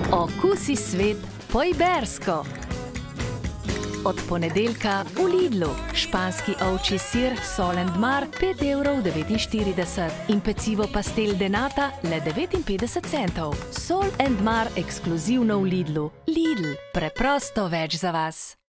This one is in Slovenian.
Okusi svet po ibersko. Od ponedeljka v Lidlu španski ovčji sir Sol and Mar 5,49 € in pecivo pastel de nata le 59 centov. Sol and Mar ekskluzivno v Lidlu. Lidl, preprosto več za vas.